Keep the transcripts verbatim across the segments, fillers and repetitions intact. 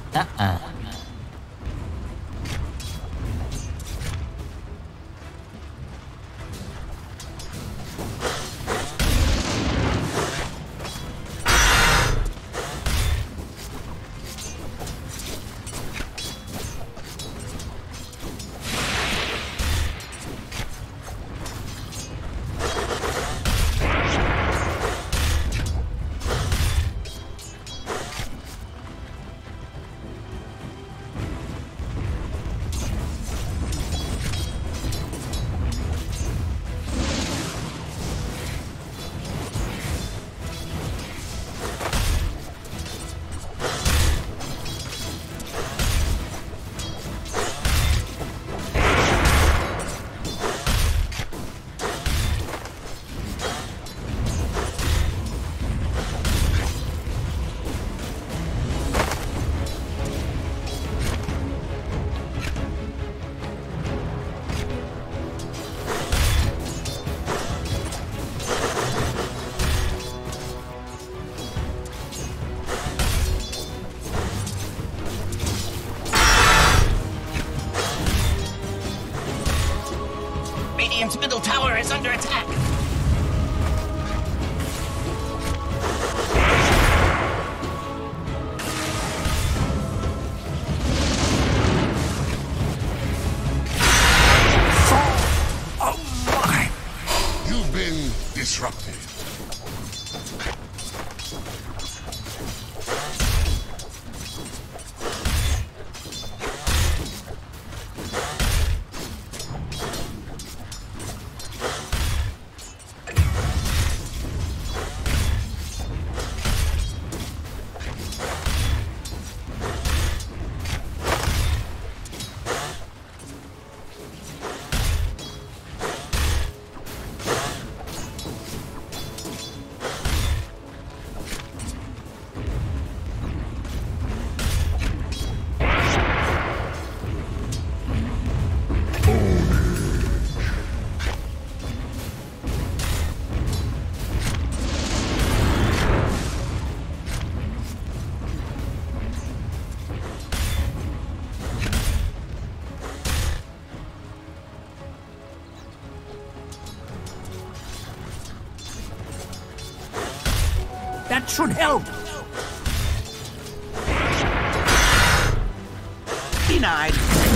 Uh-uh. Radiant's middle tower is under attack. Oh my! You've been disrupted. That should help. Denied.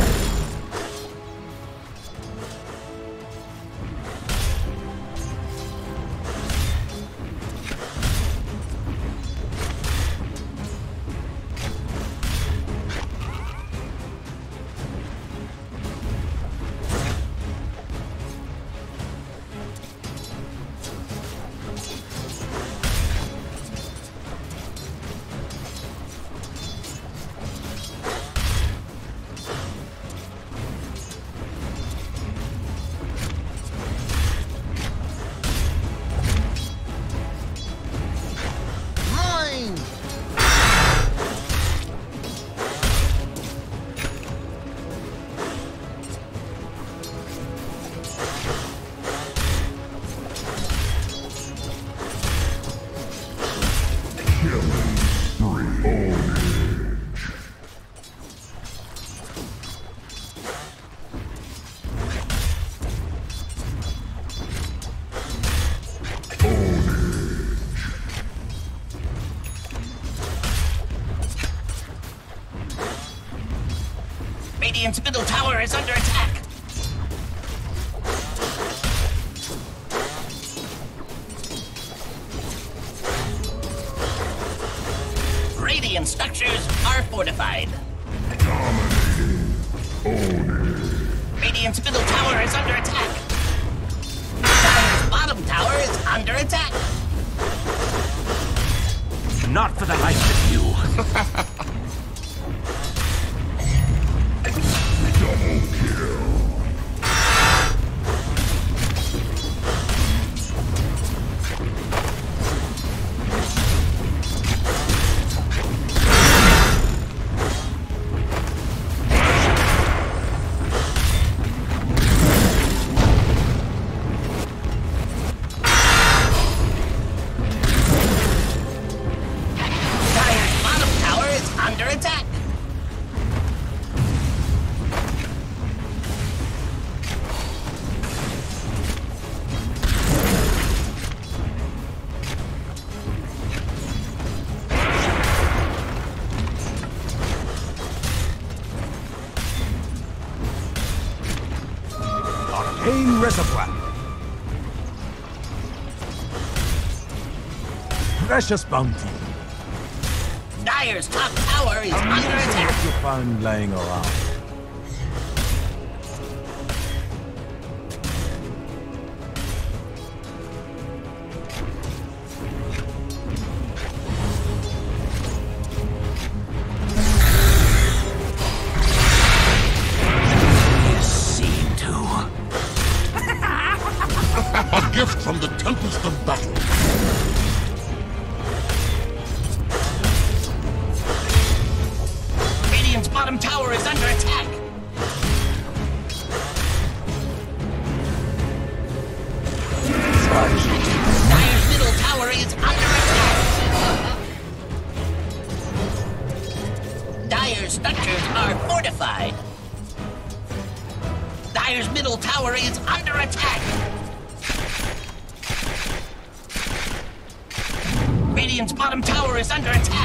Radiant's middle tower is under attack. Radiant structures are fortified. Dominating. Own Radiant's middle tower is under attack. Dire's bottom tower is under attack. Not for the likes of you. Double kill. Dire's bottom tower is Pain Reservoir. Precious bounty. Dire's top tower is under See attack. what you find lying around. A gift from the tempest of battle. Radiant's bottom tower is under attack. Dire's middle tower is under attack. Dire's structures are fortified. Dire's middle tower is under attack. Radiant's bottom tower is under attack.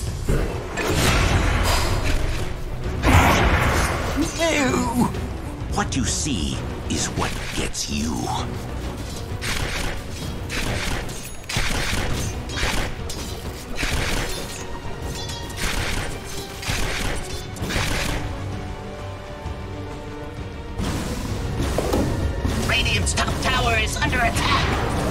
No! What you see is what gets you. Radiant's top tower is under attack.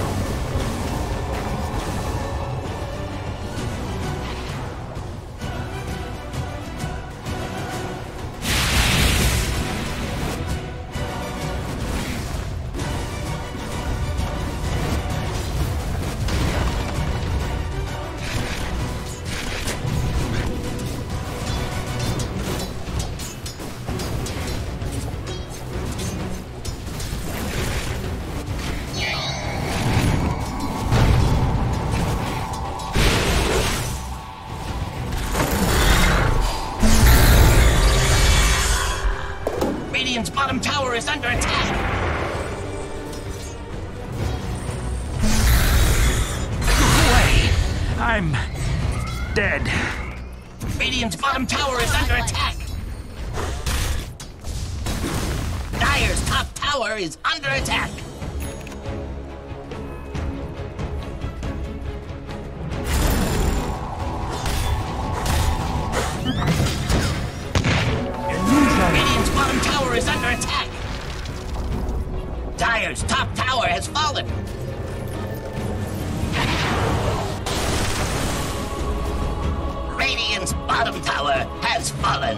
Radiant's bottom tower is under attack. Away! I'm dead. Radiant's bottom tower is under attack. Dire's top tower is under attack. Radiant's bottom tower is under attack. Dire's top tower has fallen. Radiant's bottom tower has fallen.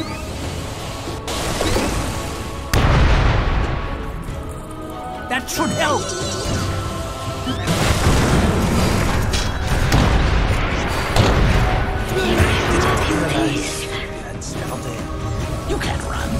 That should help. That's settled in. You can't run.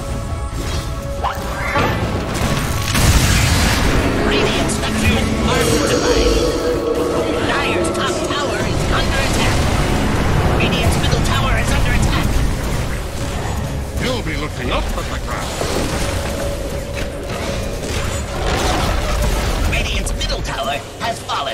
Radiant structures are fortified. Dire's top tower is under attack. Radiant's middle tower is under attack. You'll be looking up at the ground. Radiant's middle tower has fallen.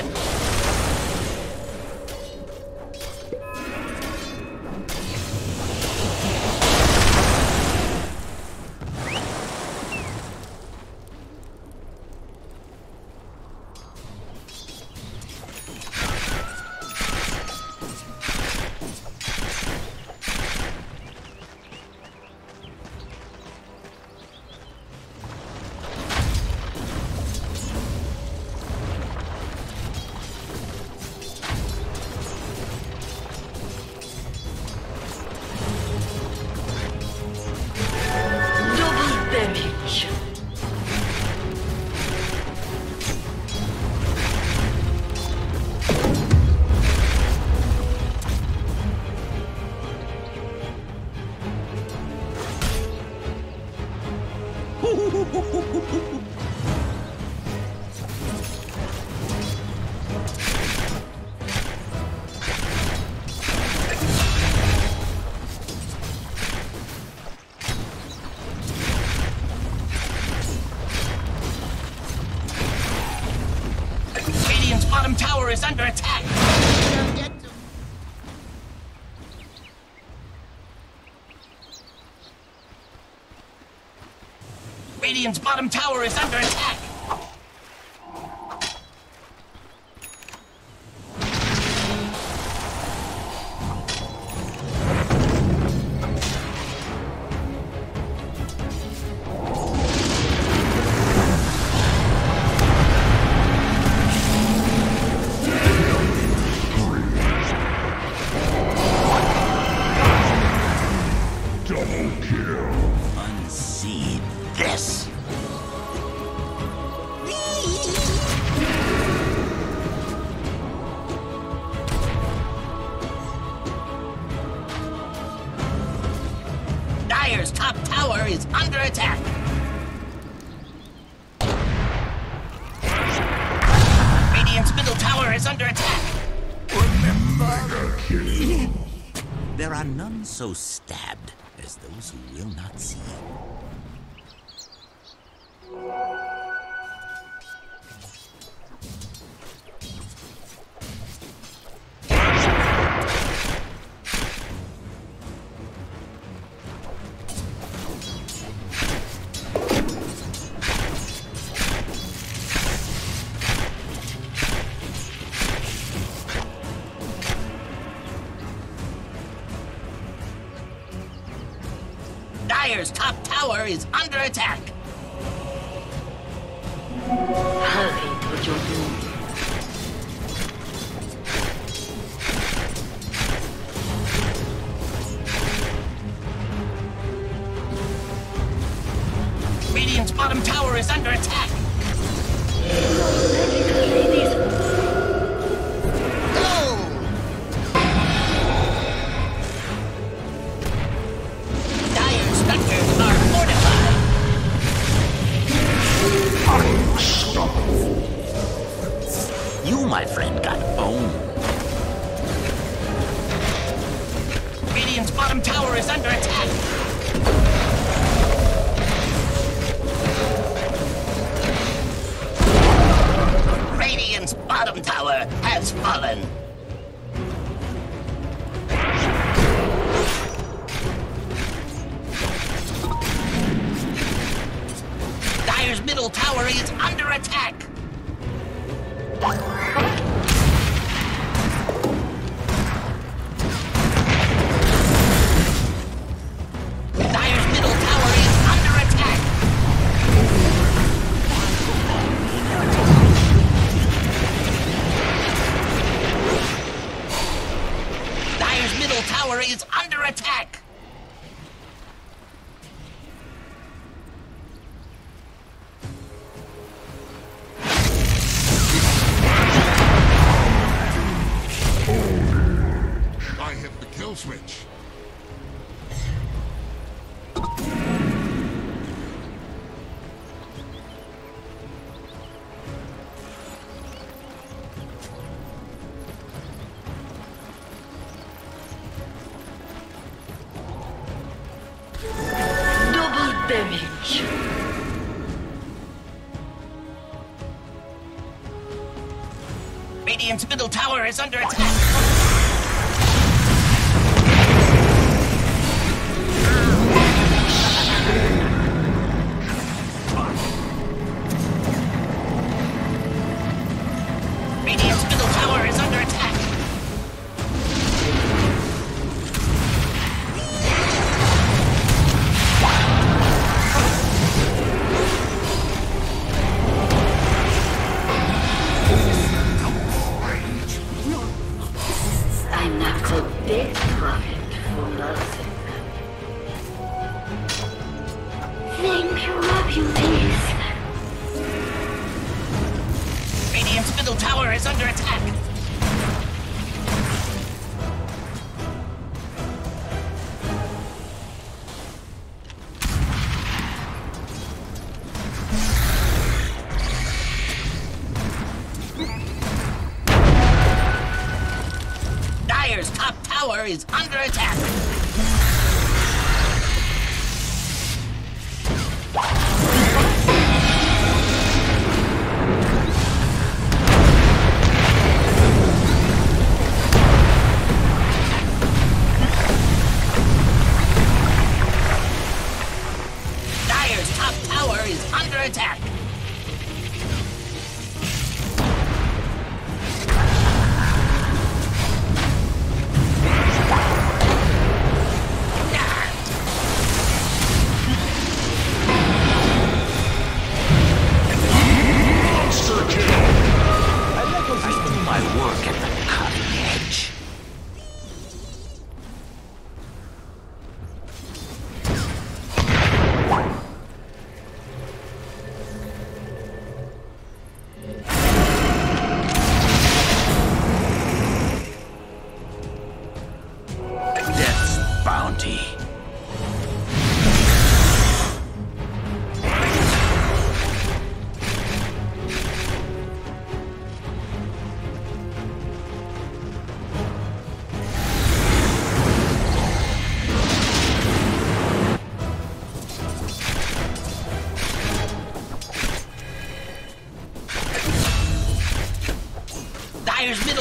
Radiant's bottom tower is under attack. Radiant's bottom tower is under attack. Dire's top tower is under attack. Radiant's middle tower is under attack. Remember, there are none so stabbed as those who will not see. Dire's top tower is under attack. Hurry to your doom. Radiant's bottom tower is under attack. Dire's structures are fortified. You, my friend, got owned. Radiant's bottom tower is under attack. Radiant's bottom tower has fallen. Dire's middle tower is under attack. Dire's middle tower is under attack. Dire's middle tower is under attack. I hit the kill switch. Double damage. Radiant's middle tower is under attack. Radiant's middle tower is under attack. I'm not a bit profit for nothing. Thank you, my beauties. Radiant's middle tower is under attack. Dire's top tower is under attack. Dire's top tower is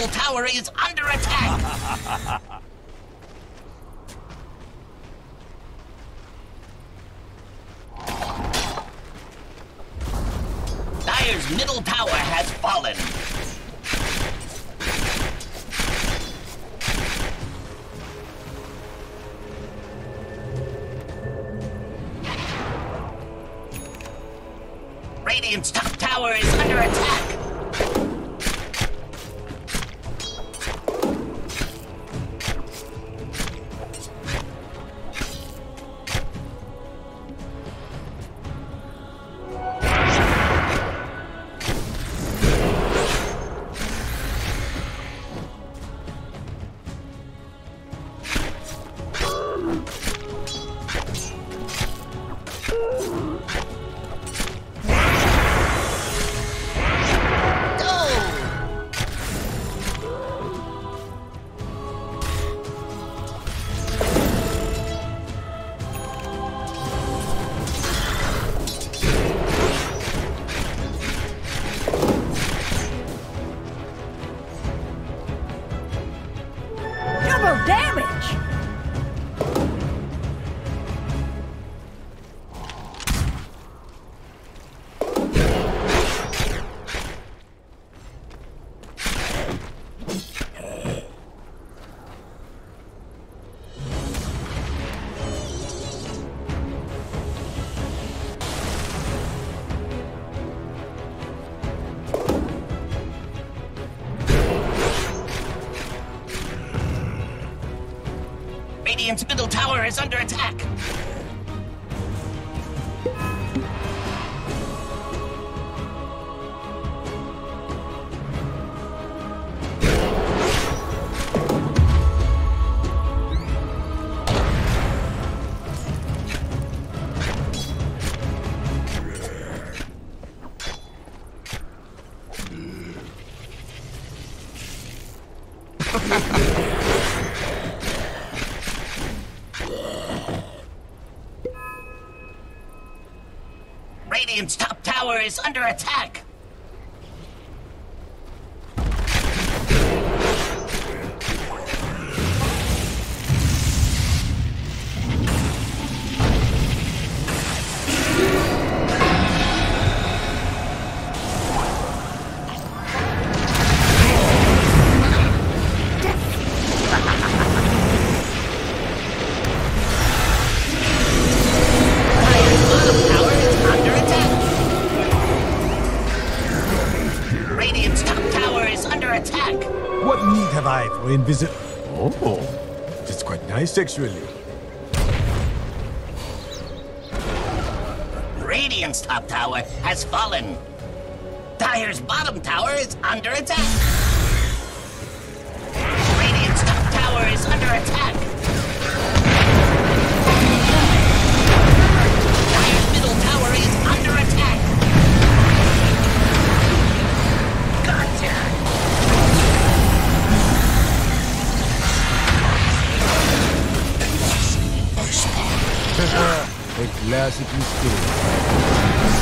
middle tower is under attack! Dire's middle tower has fallen. Radiant's top tower is under attack. Radiant's middle tower is under attack. Radiant's top tower is under attack. What need have I for invisible? Oh, it's quite nice, actually. Radiant's top tower has fallen. Dire's bottom tower is under attack. Radiant's top tower is under attack. Dire's middle tower is under attack. Gotcha. A classic mistake.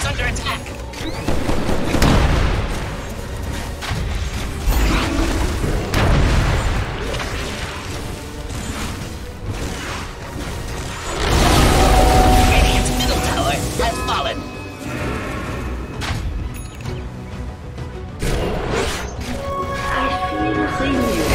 is under attack. Radiant's middle tower has fallen. I feel renewed.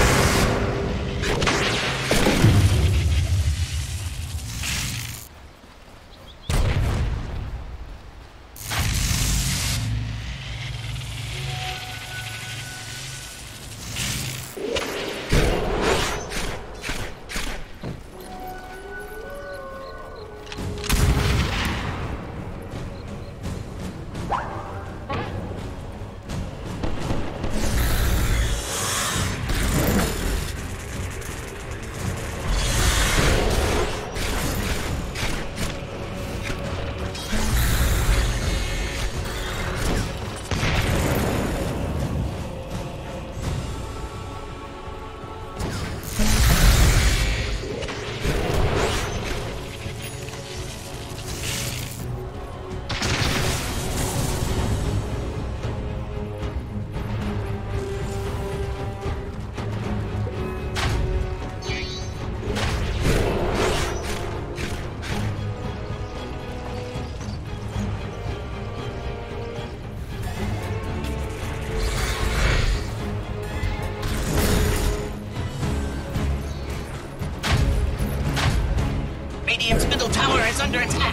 Radiant's middle tower is under attack.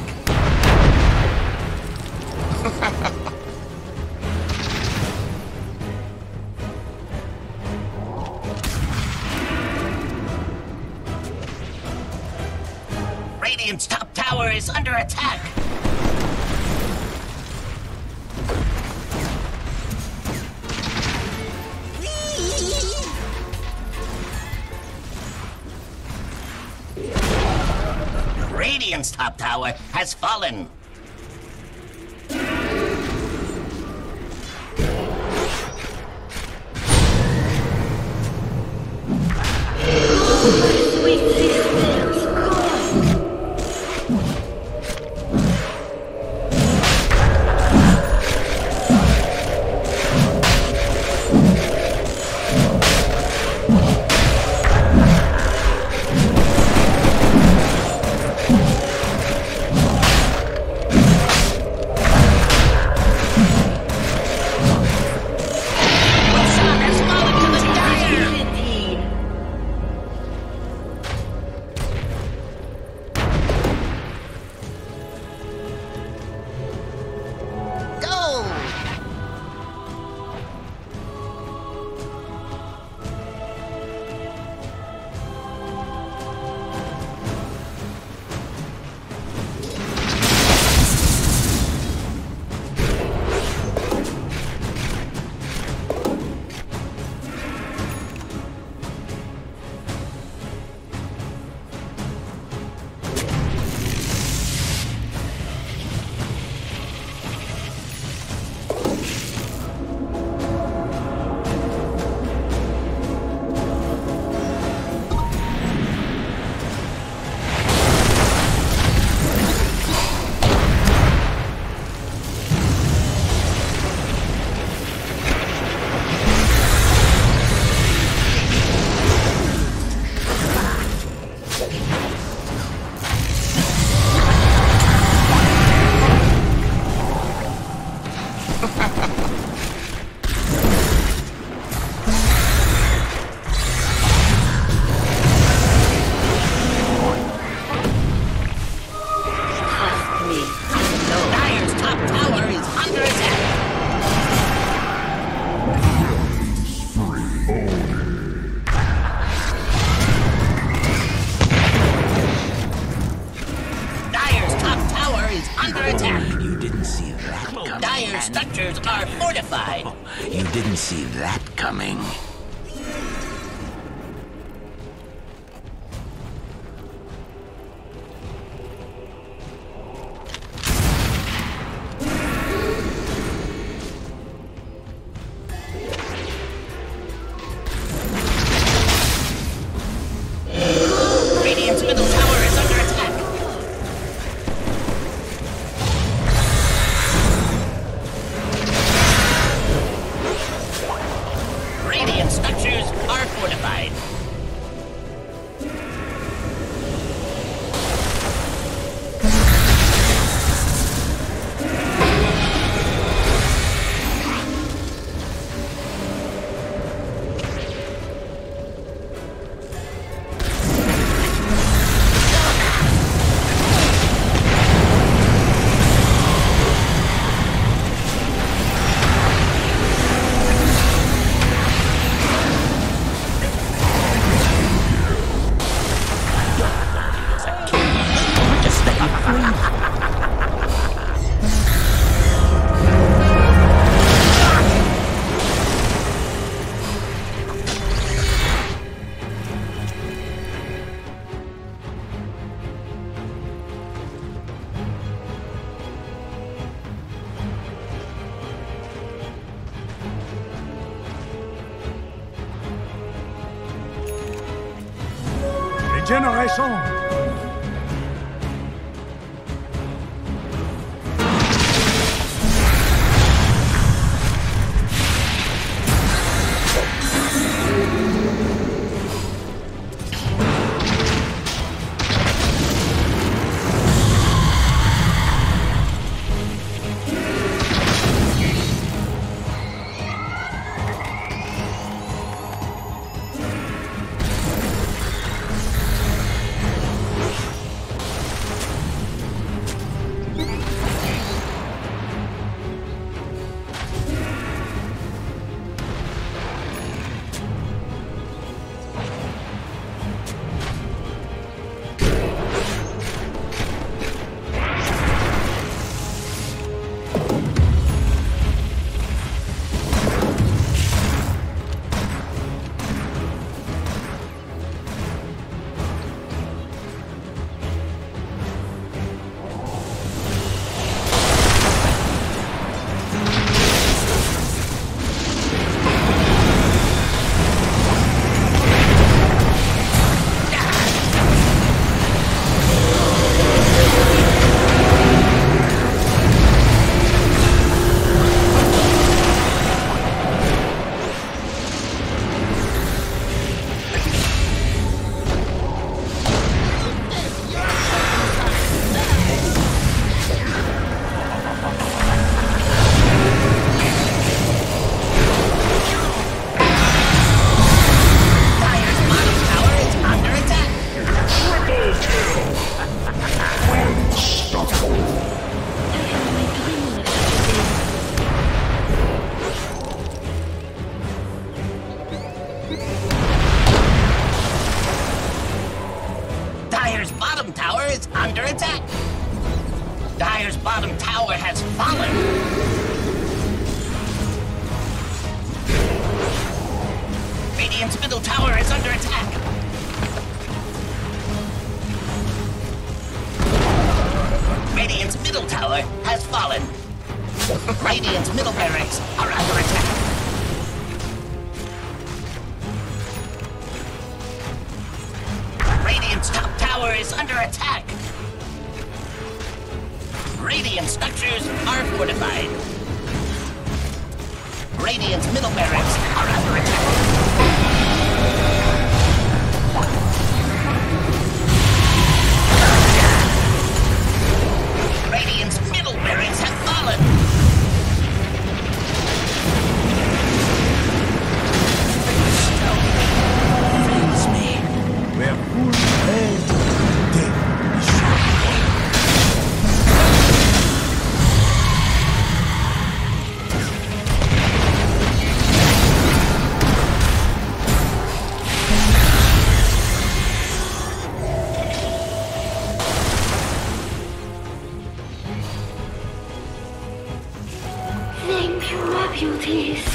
Radiant's top tower is under attack. Radiant's top tower has fallen. Sweet sisters, come. Dire structures are fortified. You didn't see that coming. Radiant's middle tower is under attack. Regeneration! Dire's bottom tower is under attack. Dire's bottom tower has fallen. Radiant's middle tower is under attack. Radiant's middle tower has fallen. Radiant's middle barracks are under attack. Radiant's top tower is under attack. Radiant structures are fortified. Radiant's middle barracks are under attack. Radiant's middle barracks have fallen. Fills me. We're full head dead. Thank you, my beauties.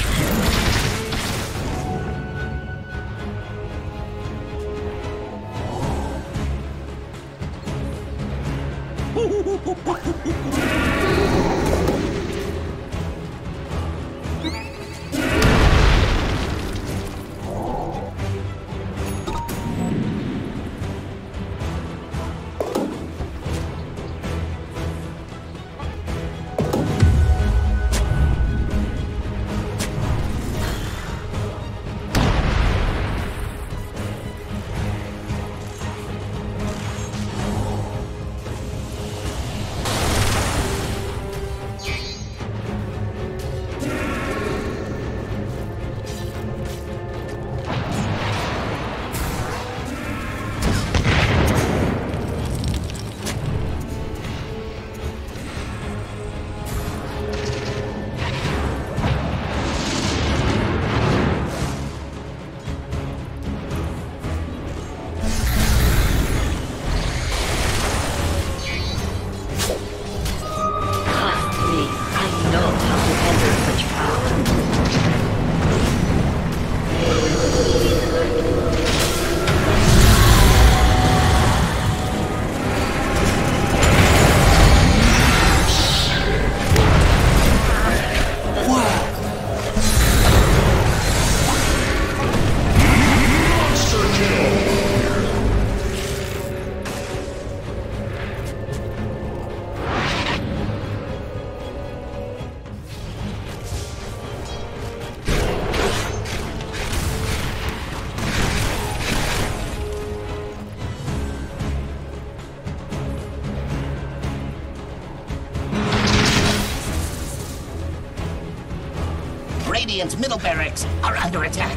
Radiant's middle barracks are under attack.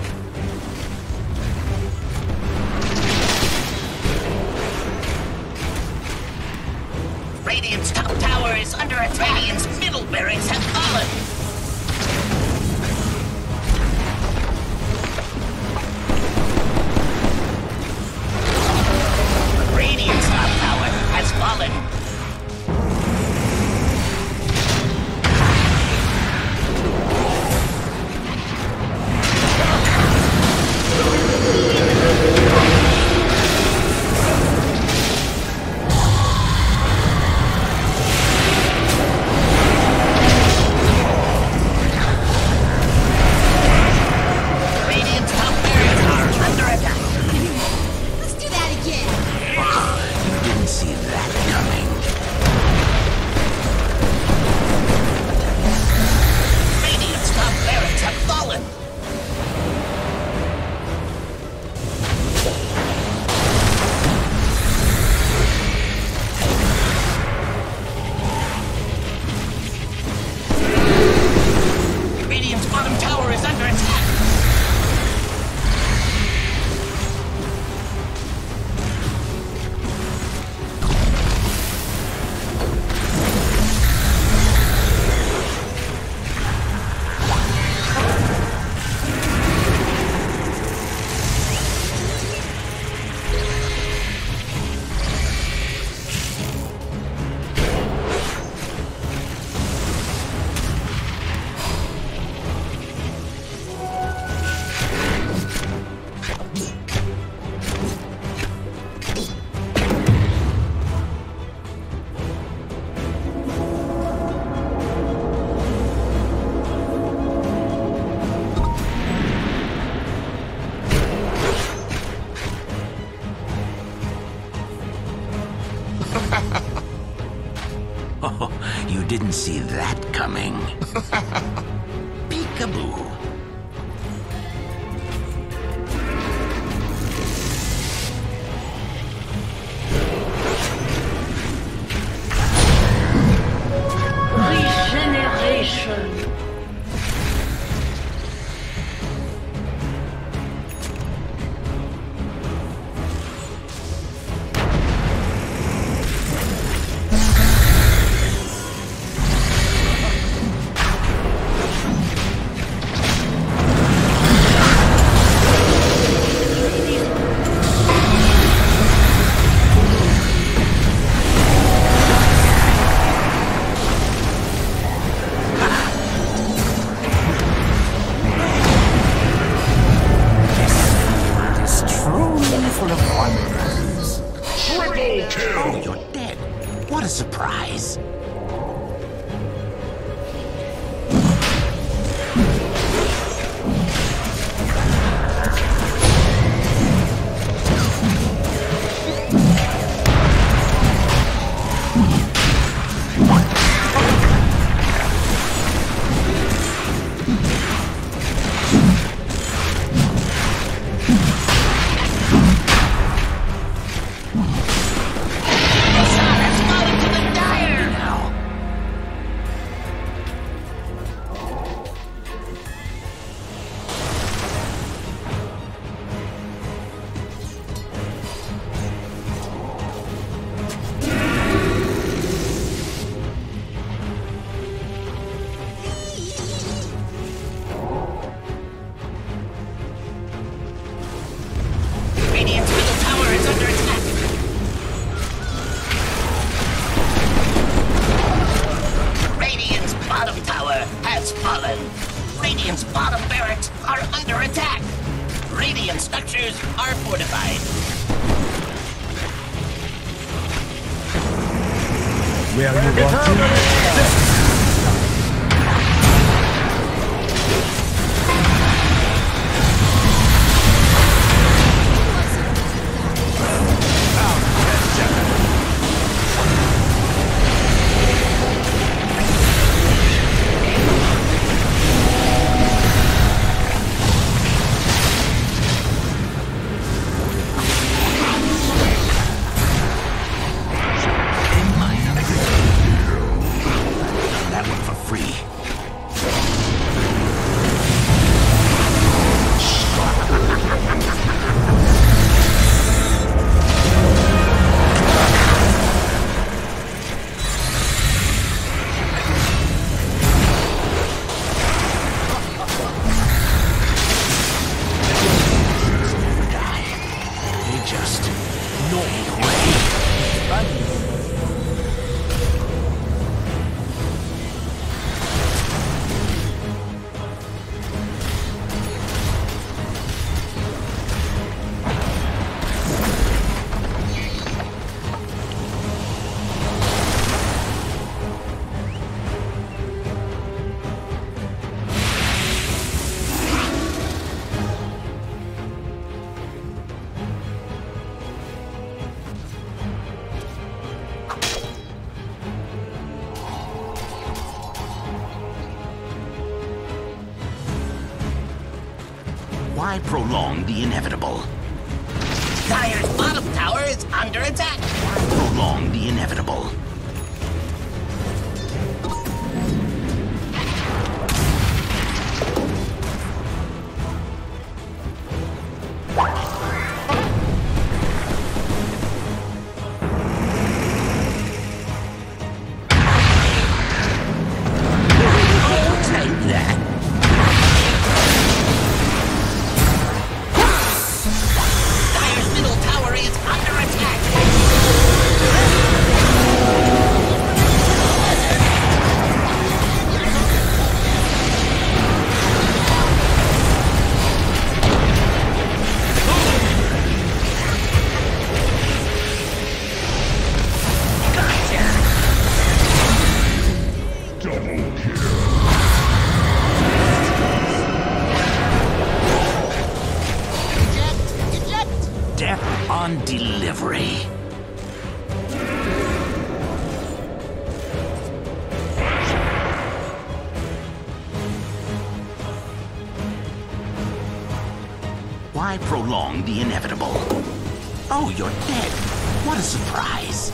Radiant's top tower is under attack. Radiant's middle barracks have fallen. Radiant's top tower has fallen. Oh, you didn't see that coming. Peekaboo. Regeneration. Oh, you're dead. What a surprise. Radiant's bottom barracks are under attack. Radiant structures are fortified. Where are you walking? Why prolong the inevitable? Dire's bottom tower is under attack. Prolong the inevitable. Death on delivery. Why prolong the inevitable? Oh, you're dead. What a surprise.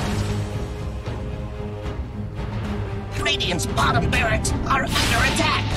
Radiant's bottom barracks are under attack.